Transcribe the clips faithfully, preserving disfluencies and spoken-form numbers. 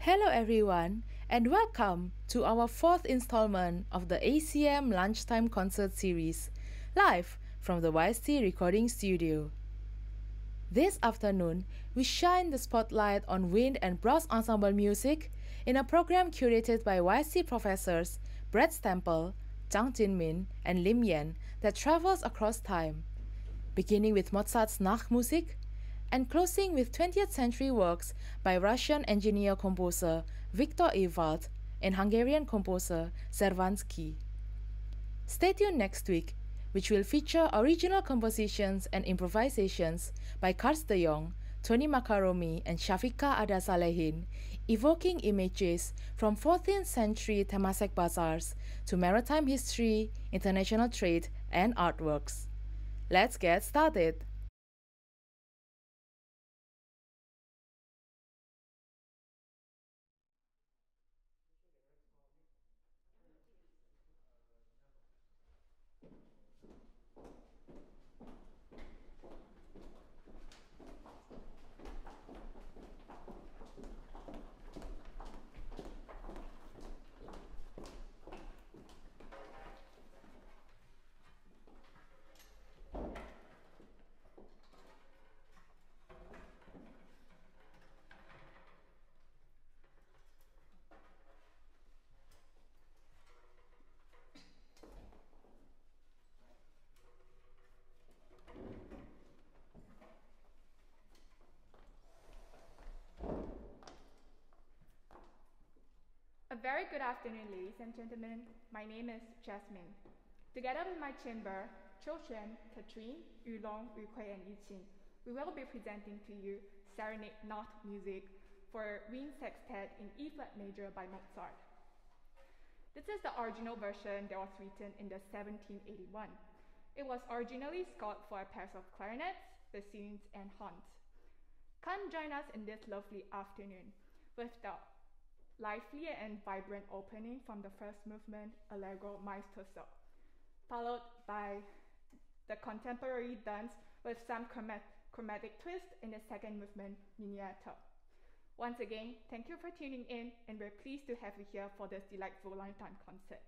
Hello, everyone, and welcome to our fourth installment of the A C M Lunchtime Concert Series, live from the Y S T Recording Studio. This afternoon, we shine the spotlight on wind and brass ensemble music in a program curated by Y S T professors Brett Stemple, Zhang Jinmin, and Lim Yan that travels across time, beginning with Mozart's Nachmusik and closing with twentieth century works by Russian engineer-composer Viktor Ewald and Hungarian composer Szervánszky. Stay tuned next week, which will feature original compositions and improvisations by Kars de Jong, Tony Macaroni, and Shafika Ada Salehin, evoking images from fourteenth century Temasek bazaars to maritime history, international trade, and artworks. Let's get started! A very good afternoon, ladies and gentlemen. My name is Jasmine. Together with my chamber, Qiu Xuan, Katrine, Yulong, Yuhui, and Yuqing, we will be presenting to you Serenade Not Music for Wind Sextet in E flat major by Mozart. This is the original version that was written in the seventeen eighty-one. It was originally scored for a pair of clarinets, bassoons, and horns. Come join us in this lovely afternoon with the lively and vibrant opening from the first movement, Allegro Maestoso, followed by the contemporary dance with some chromat chromatic twist in the second movement, Minuetto. Once again, thank you for tuning in, and we're pleased to have you here for this delightful lunchtime concert.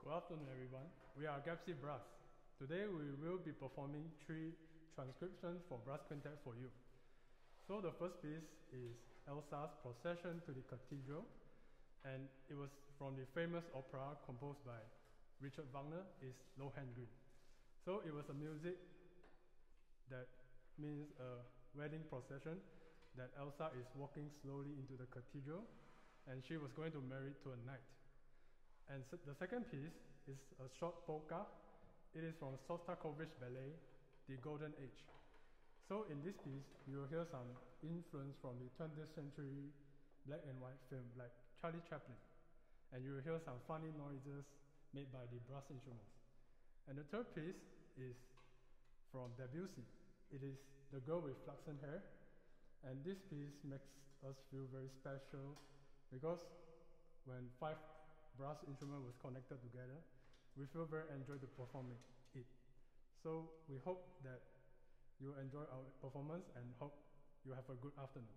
Good afternoon, everyone. We are Gapsy Brass. Today we will be performing three transcriptions for brass quintet for you. So the first piece is Elsa's Procession to the Cathedral, and it was from the famous opera composed by Richard Wagner, is Lohengrin. So it was a music that means a wedding procession, that Elsa is walking slowly into the cathedral, and she was going to marry to a knight. And so the second piece is a short polka. It is from Shostakovich ballet, The Golden Age. So in this piece, you will hear some influence from the twentieth century black and white film like Charlie Chaplin. And you will hear some funny noises made by the brass instruments. And the third piece is from Debussy. It is The Girl with Flaxen Hair. And this piece makes us feel very special because when five brass instruments was connected together, we feel very enjoyed to performing it. So we hope that you enjoy our performance and hope you have a good afternoon.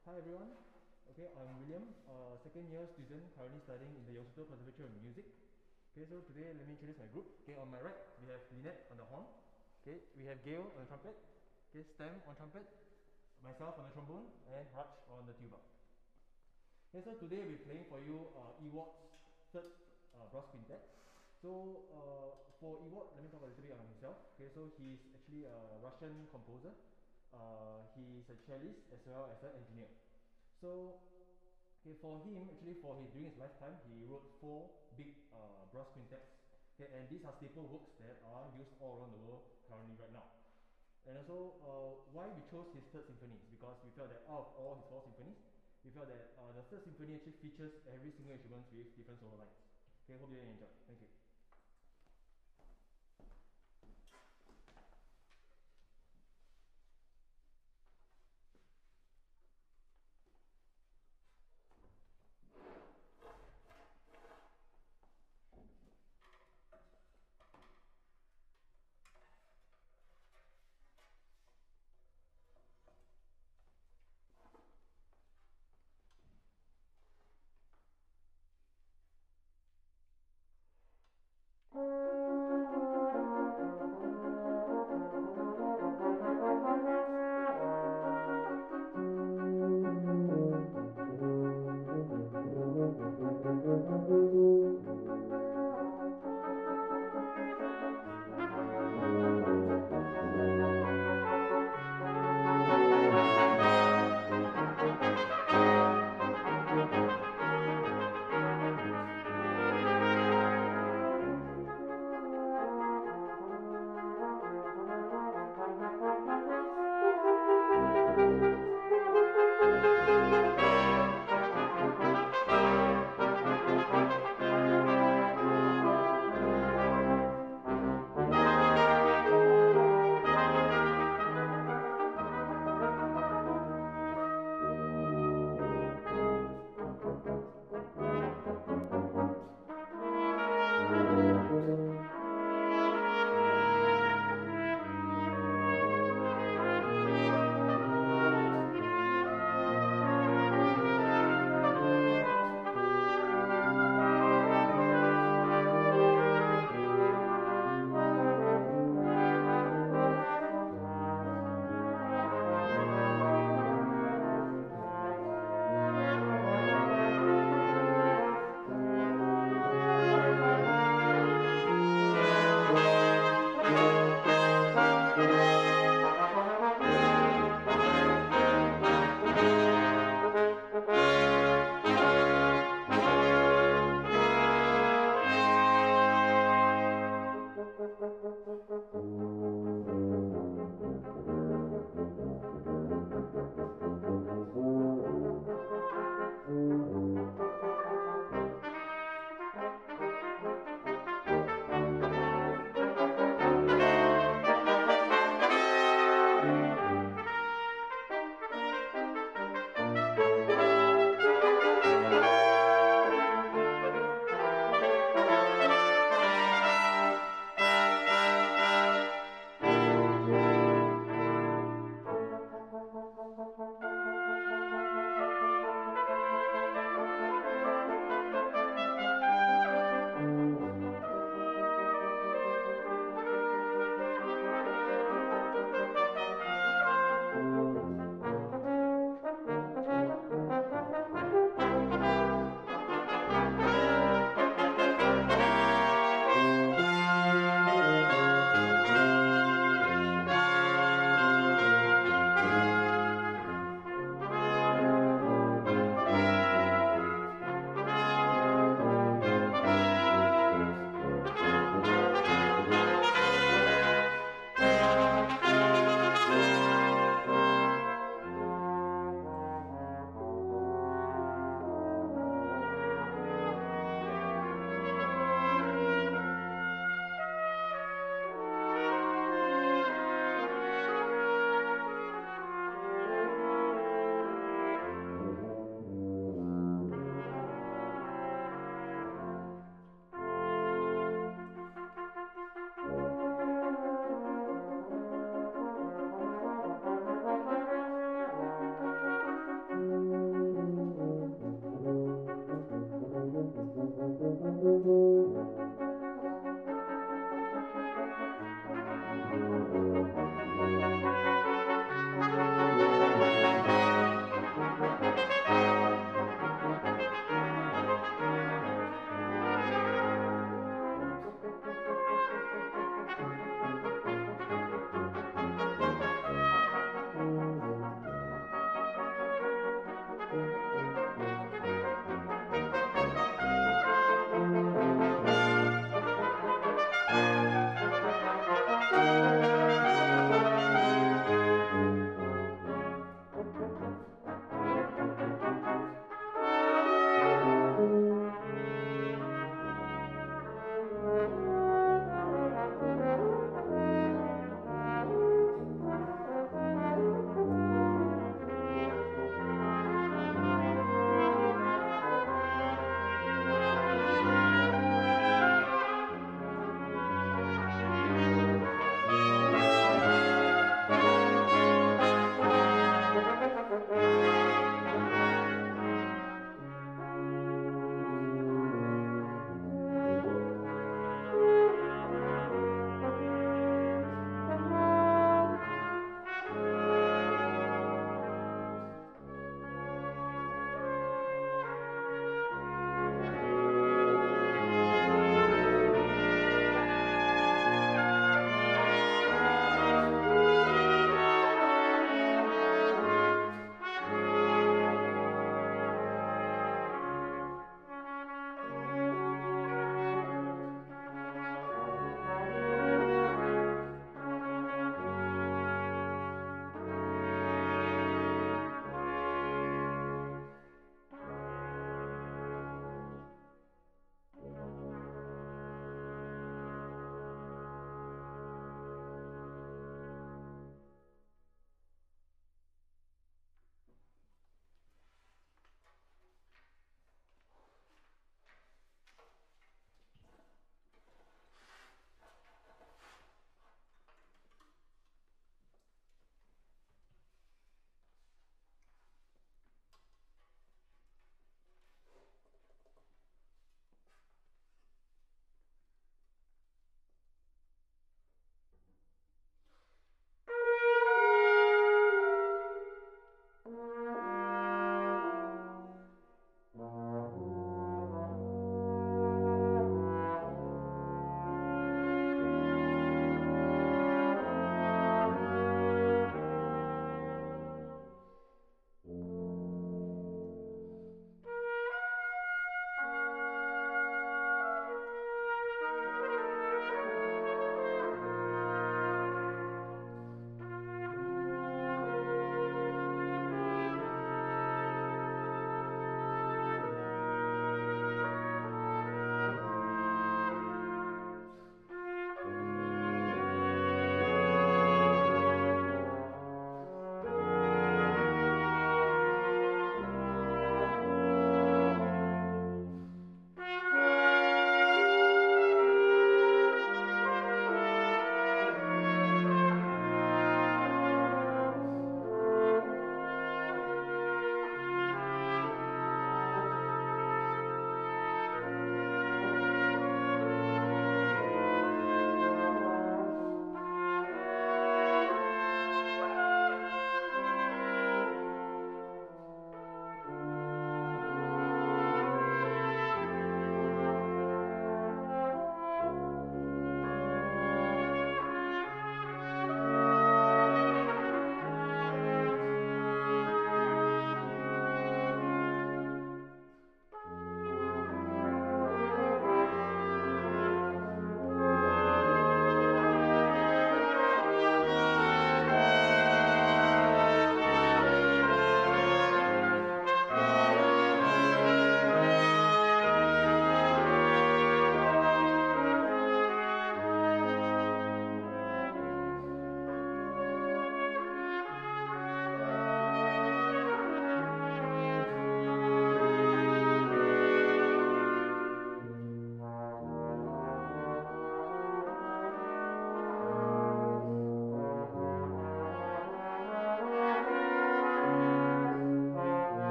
Hi everyone. Okay, I'm William, uh, second year student currently studying in the Yosuto Conservatory of Music. Okay, so today let me introduce my group. Okay, on my right we have Lynette on the horn. Okay, we have Gail on the trumpet. Okay, Stem on trumpet, myself on the trombone, and Raj on the tuba. Okay, so today we're playing for you uh, Ewald's third uh, brass quintet. So uh, for Ewald, let me talk a little bit on himself. Okay, so he's actually a Russian composer. Uh, he's a cellist as well as an engineer. So, okay, for him, actually, for his during his lifetime, he wrote four big uh, brass quintets. Okay, and these are staple works that are used all around the world currently right now. And also, uh, why we chose his third symphony is because we felt that out of all his four symphonies, we felt that uh, the third symphony actually features every single instrument with different solo lines. Okay, hope you enjoy. Thank you.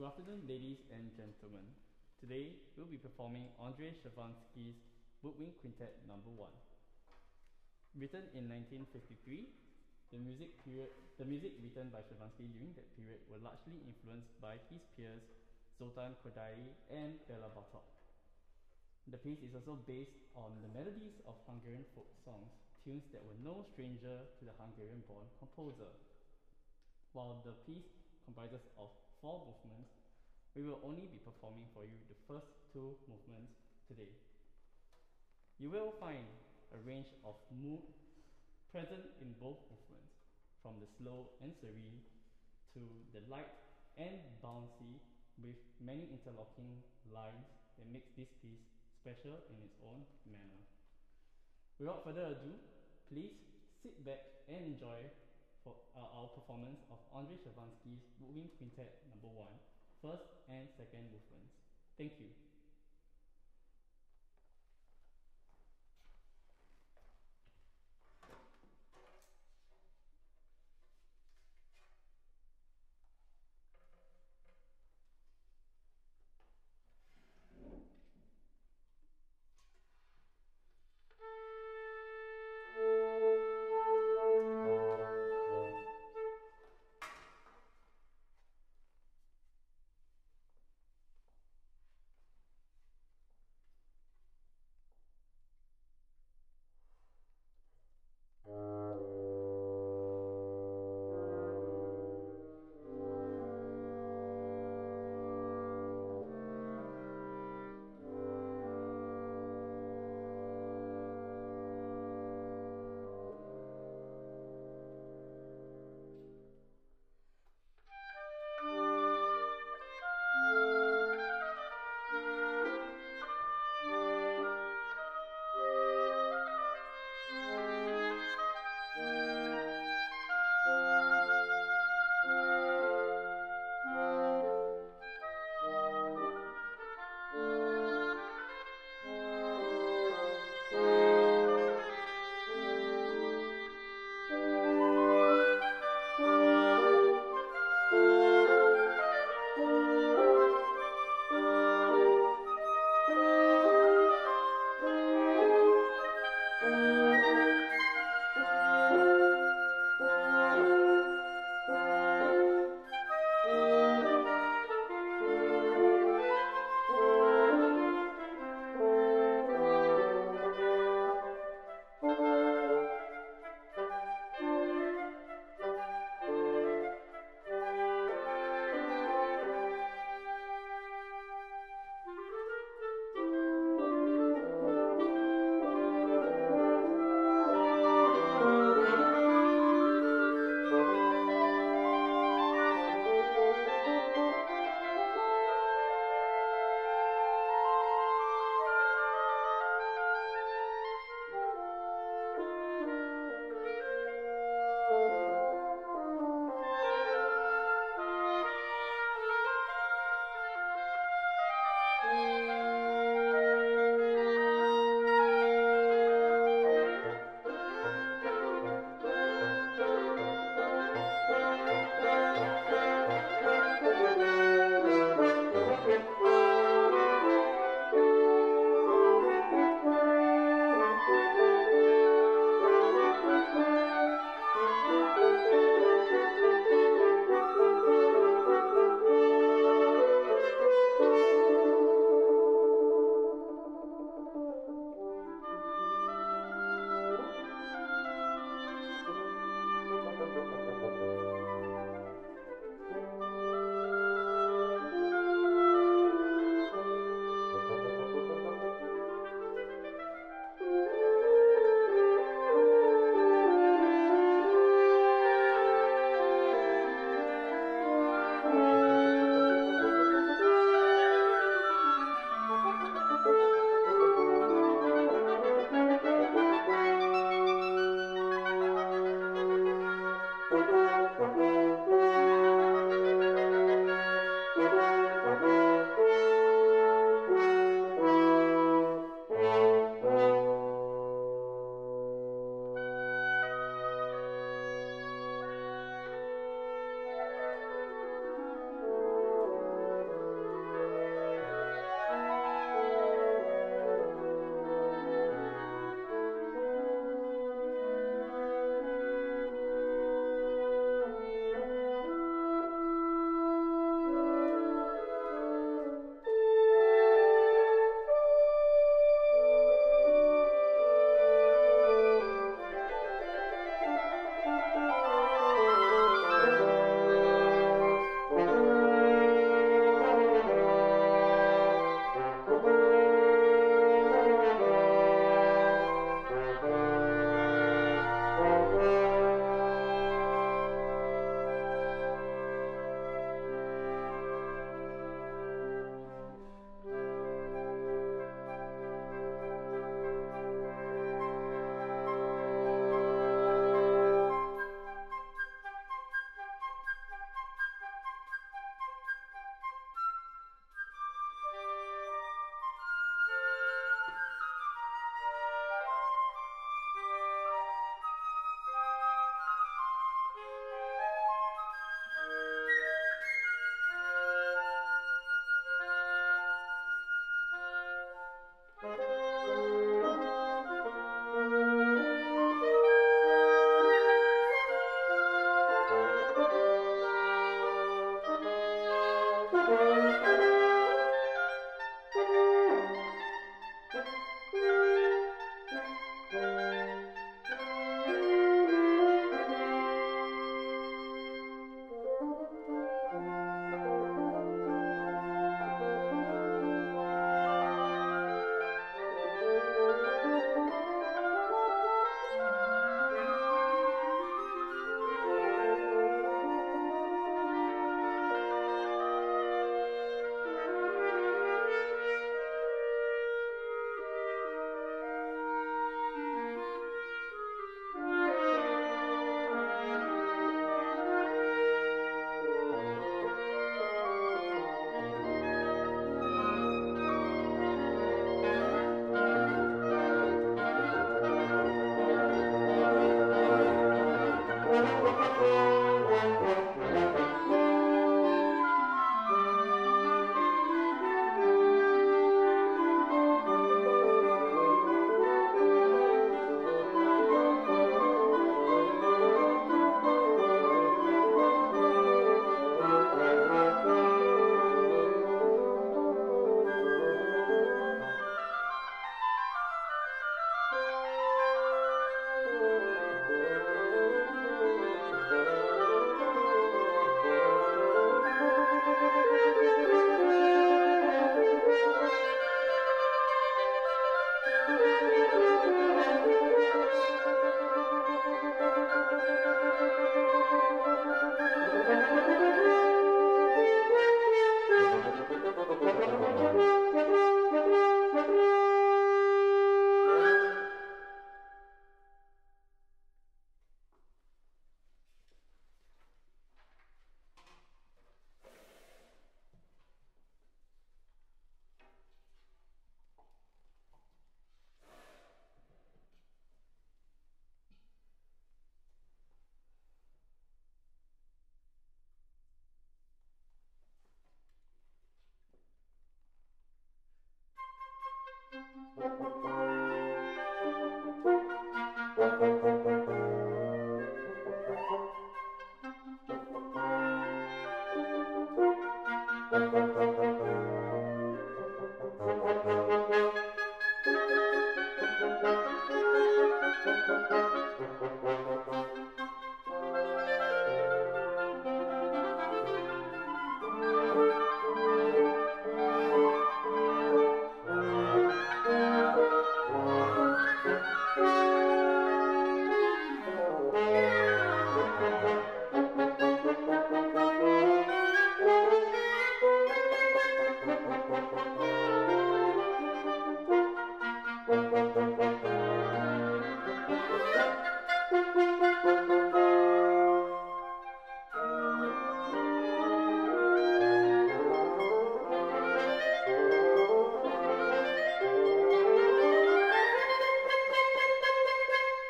afternoon, ladies and gentlemen. Today, we'll be performing Andrei Stravinsky's Woodwind Quintet number one. Written in nineteen fifty-three, the music period, the music written by Stravinsky during that period were largely influenced by his peers Zoltán Kodály and Béla Bartók. The piece is also based on the melodies of Hungarian folk songs, tunes that were no stranger to the Hungarian-born composer. While the piece comprises of four movements, we will only be performing for you the first two movements today. You will find a range of mood present in both movements, from the slow and serene to the light and bouncy, with many interlocking lines that makes this piece special in its own manner. Without further ado, please sit back and enjoy for uh, our performance of Andrei Stravinsky's Woodwind Quintet number one, first and second movements. Thank you.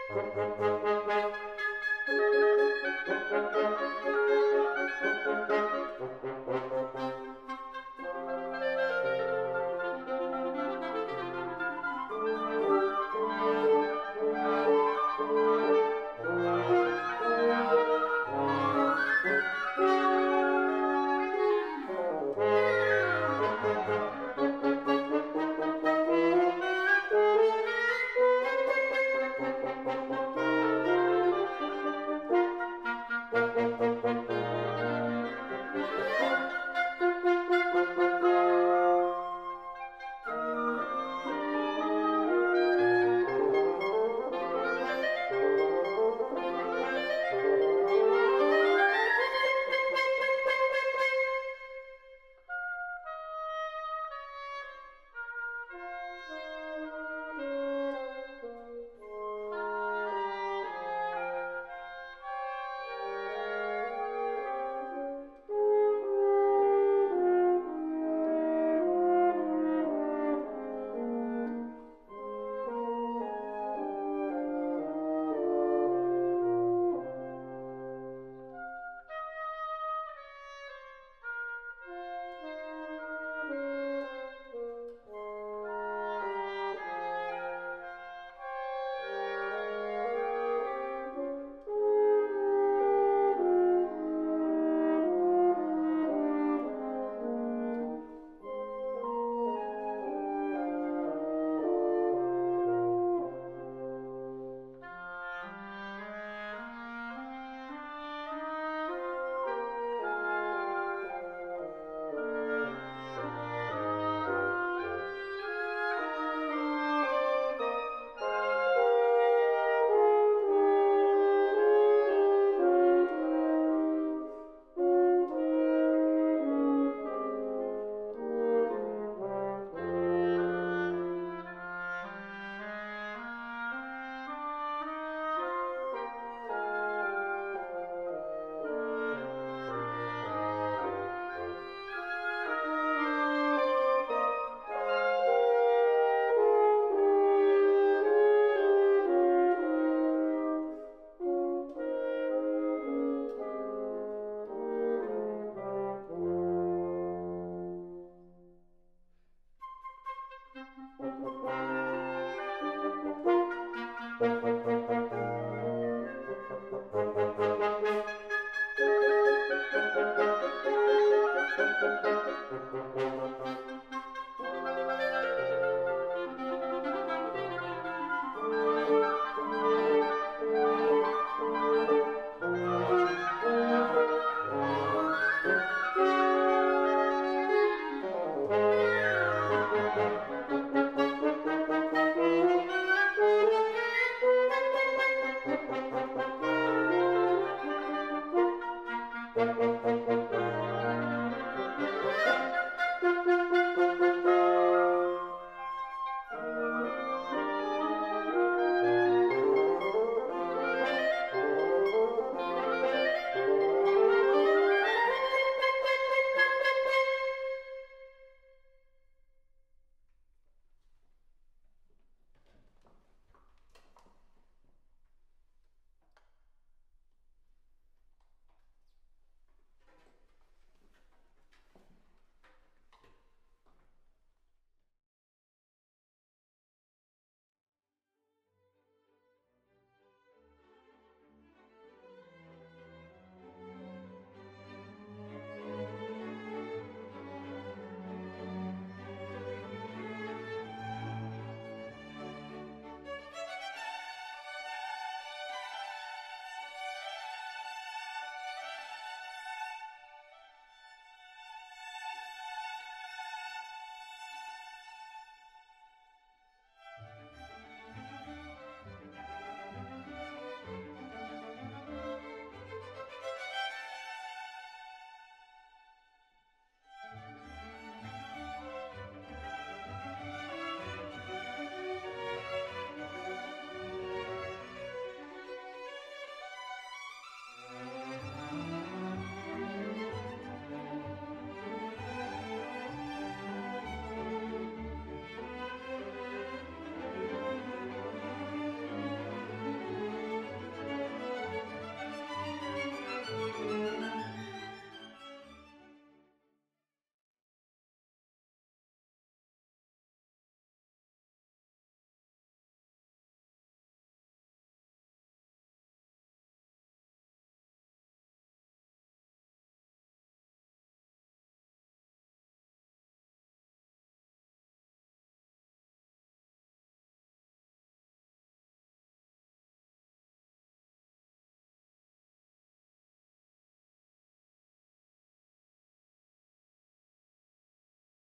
Thank you.